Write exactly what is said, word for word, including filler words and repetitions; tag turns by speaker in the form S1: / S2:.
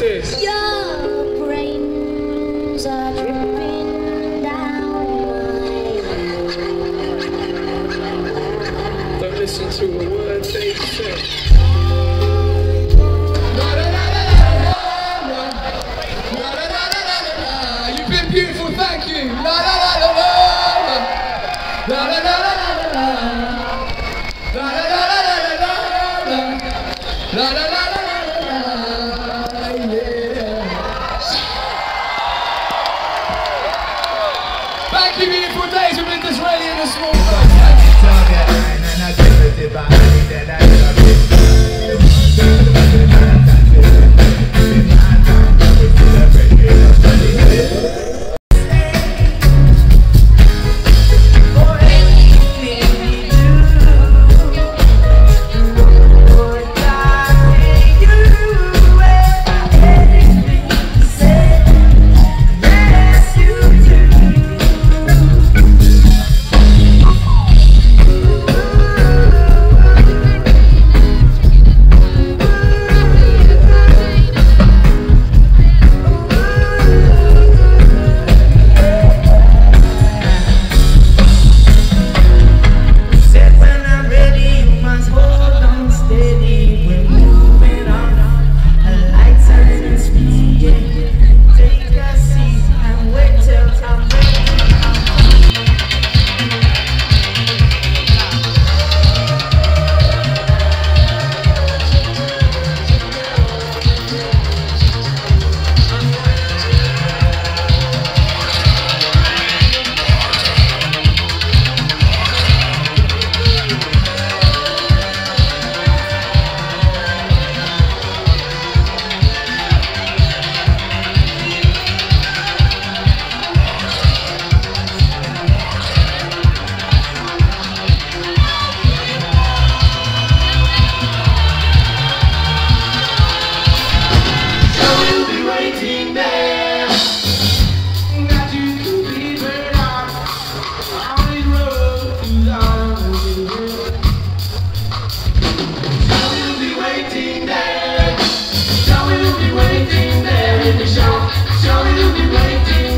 S1: this?
S2: Your brains are dripping down my.
S1: Don't listen to a word they say. You've been beautiful, thank you. La la la la la. La la la la la la. La la la la la la. La la la la la la. Yeah. Thank you, beautiful days with Mister Disraeli and the small boat.
S3: Shall we be waiting there in the shop? Shall we be waiting